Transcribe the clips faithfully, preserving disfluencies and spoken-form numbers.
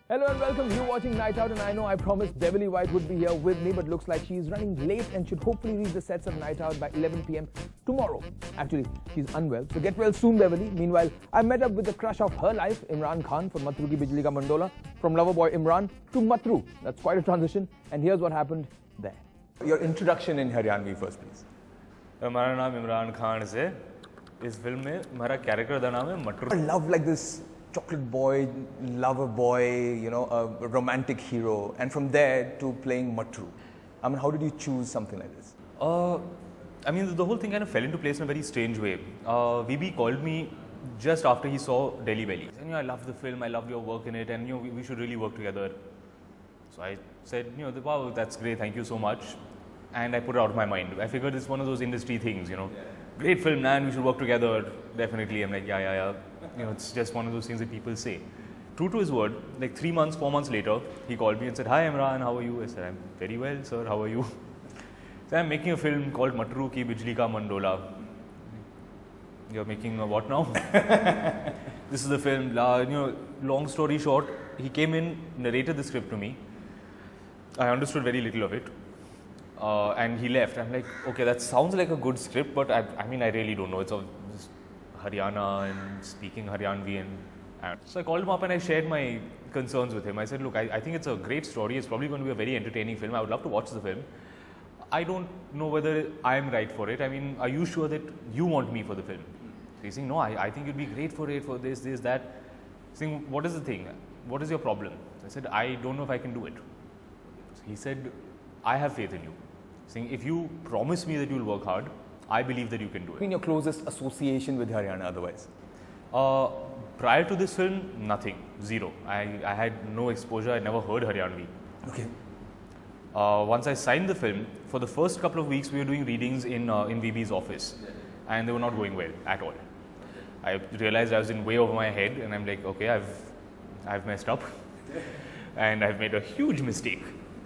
Hello and welcome. You're watching Night Out, and I know I promised Beverly White would be here with me, but looks like she's running late and should hopefully reach the sets of Night Out by eleven p m tomorrow. Actually, she's unwell, so get well soon, Beverly. Meanwhile, I met up with the crush of her life, Imran Khan, from Matru Ki Bijli Ka Mandola, from Loverboy Imran to Matru. That's quite a transition, and here's what happened there. Your introduction in Haryanvi first, please. मेरा नाम इमरान खान से इस film में मेरा character का नाम है Matru. I love like this chocolate boy, lover boy, you know, a romantic hero, and from there to playing Matru. I mean, how did you choose something like this? Uh, I mean, the whole thing kind of fell into place in a very strange way. Uh, V B called me just after he saw Delhi Belly. And, you know, I loved the film, I loved your work in it, and you know, we, we should really work together. So I said, you know, wow, that's great, thank you so much. And I put it out of my mind. I figured it's one of those industry things, you know. Yeah. Great film, man, we should work together. Definitely. I'm like, yeah, yeah, yeah. You know, it's just one of those things that people say. True to his word, like three months, four months later, he called me and said, hi Imran, how are you? I said, I'm very well, sir, how are you? So I'm making a film called Matru Ki Bijli Ka Mandola. You're making a what now? This is the film. Uh, you know, long story short, he came in, narrated the script to me. I understood very little of it. Uh, and he left. I'm like, okay, that sounds like a good script, but I, I mean, I really don't know. It's all just Haryana and speaking Haryanvi. And, and so I called him up and I shared my concerns with him. I said, look, I, I think it's a great story. It's probably going to be a very entertaining film. I would love to watch the film. I don't know whether I'm right for it. I mean, are you sure that you want me for the film? So he's saying, no, I, I think you'd be great for it, for this, this, that. Saying, what is the thing? What is your problem? I said, I don't know if I can do it. So he said, I have faith in you. Saying, if you promise me that you'll work hard, I believe that you can do it. In your closest association with Haryana otherwise? Uh, prior to this film, nothing. Zero. I, I had no exposure. I never heard Haryanvi. Okay. Uh, once I signed the film, for the first couple of weeks, we were doing readings in, uh, in V B's office. And they were not going well at all. I realized I was in way over my head. And I'm like, okay, I've, I've messed up. And I've made a huge mistake.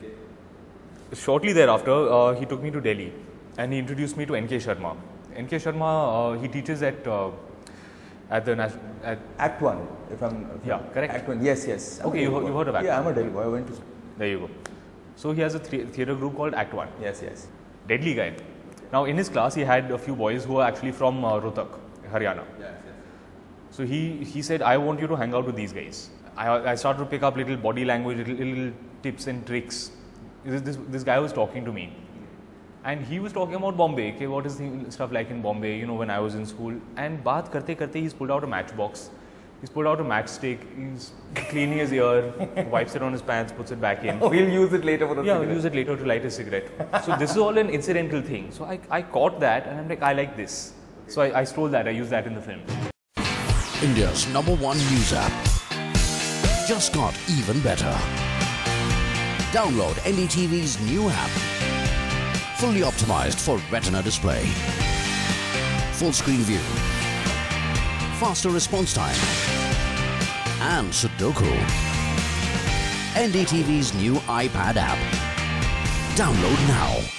Shortly thereafter, uh, he took me to Delhi and he introduced me to N K Sharma. N K Sharma, uh, he teaches at uh, at the at Act One, if I'm if yeah, I'm, correct. Act One, yes, yes. Okay, you you heard of Act yeah, One? Yeah, I'm a Delhi boy. I went to. There you go. So he has a theatre group called Act One. Yes, yes. Deadly guy. Now in his class, he had a few boys who are actually from uh, Rohtak, Haryana. Yes, yes. So he he said, I want you to hang out with these guys. I I started to pick up little body language, little, little tips and tricks. This, this, this guy was talking to me and he was talking about Bombay, okay, what is the stuff like in Bombay, you know, when I was in school. And baat karte karte, he's pulled out a matchbox, he's pulled out a matchstick, he's cleaning his ear, wipes it on his pants, puts it back in. Oh, he'll use it later for the Yeah, cigarette. he'll use it later to light a cigarette. So this is all an incidental thing. So I, I caught that and I'm like, I like this. So I, I stole that, I used that in the film. India's number one news app just got even better. Download N D T V's new app, fully optimized for retina display, full screen view, faster response time, and Sudoku. N D T V's new iPad app. Download now.